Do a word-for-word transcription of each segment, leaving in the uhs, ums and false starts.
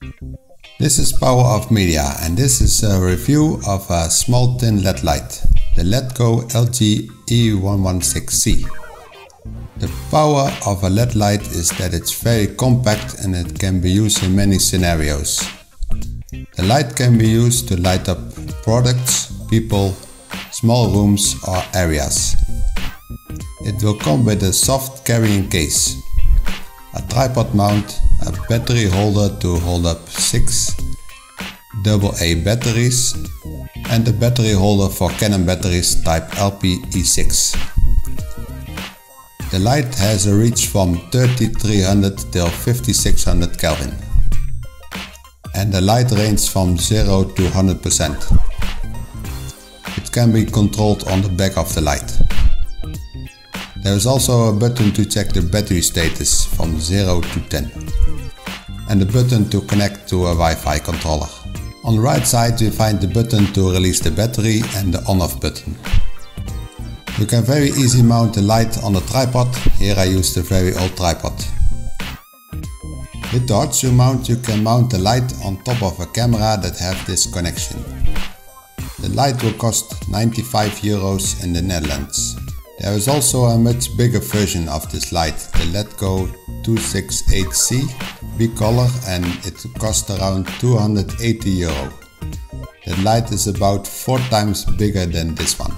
This is Power of Media, and this is a review of a small tin L E D light, the Ledco L G E one sixteen C. The power of a L E D light is that it's very compact and it can be used in many scenarios. The light can be used to light up products, people, small rooms or areas. It will come with a soft carrying case, a tripod mount, a battery holder to hold up six double A batteries, and a battery holder for Canon batteries type L P E six. The light has a reach from thirty-three hundred till fifty-six hundred Kelvin, and the light range from zero to one hundred percent. It can be controlled on the back of the light. There is also a button to check the battery status from zero to ten, and a button to connect to a Wi-Fi controller. On the right side we find the button to release the battery and the on-off button. You can very easily mount the light on a tripod. Here I used a very old tripod. With the hot shoe mount you can mount the light on top of a camera that have this connection. The light will cost ninety-five euros in the Netherlands. There is also a much bigger version of this light, the Ledco two sixty-eight C B-color, and it costs around two hundred eighty euro. The light is about four times bigger than this one.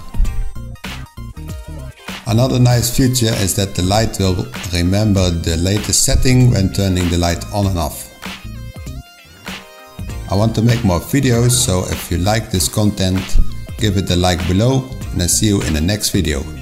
Another nice feature is that the light will remember the latest setting when turning the light on and off. I want to make more videos, so if you like this content, give it a like below, and I see you in the next video.